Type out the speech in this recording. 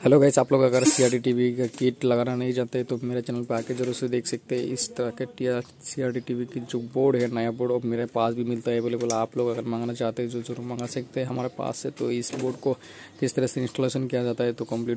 Hello guys, आप लोग अगर CRT टीवी का किट लगाना नहीं चाहते तो मेरे चैनल पे आके जरूर से देख सकते हैं। इस तरह के CRT टीवी की जो बोर्ड है, नया बोर्ड, और मेरे पास भी मिलता है अवेलेबल। आप लोग अगर मंगाना चाहते हैं जो जरूर मंगा सकते हैं हमारे पास से। तो इस बोर्ड को किस तरह से इंस्टॉलेशन किया जाता है तो कंप्लीट